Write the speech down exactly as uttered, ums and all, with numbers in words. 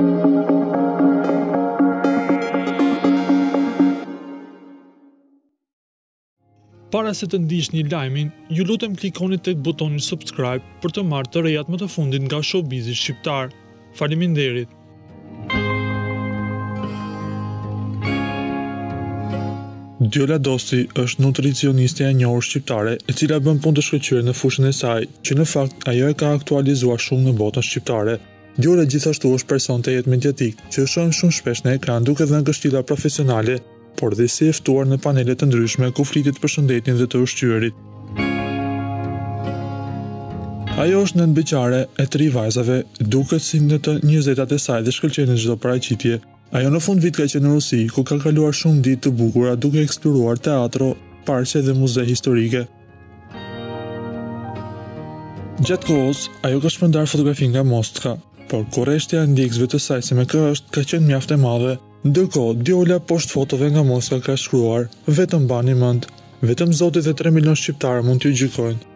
Para se të ndiqni lajmin, ju lutem klikoni tek butoni subscribe për të marrë të rejat më të fundit nga showbizi shqiptar. Faleminderit. Djola Dosti është nutricioniste e njohur shqiptare, e cila bën punë të shkëlqyer në fushën e saj, që në fakt ajo e ka aktualizuar shumë në botën shqiptare. Djola gjithashtu është person të jetë mediatik, që shohim shumë shpesh në ekran duke dhënë këshilla profesionale, por dhe si e ftuar në panele të ndryshme ku flitet për shëndetin dhe të ushqyerit. Ajo është nën beqare e tri vajzave, duket si në të njëzdetat e saj dhe shkëlqen në çdo paraqitje. Ajo në fund vit ka qenë në Rusi, ku ka kaluar shumë ditë të bukura duke eksploruar teatro, parqe dhe muze historike. Gjatë kohës, ajo ka shpërndar fotografi nga Moskva, por korreshtja e ndjekësve të saj se me kë është ka qenë mjaft e madhe. Ndërkohë, Djola poshtë fotove nga Moskva ka shkruar: "Vetëm bani mend, vetëm Zoti dhe tre milion shqiptarë mund t'ju gjykojnë."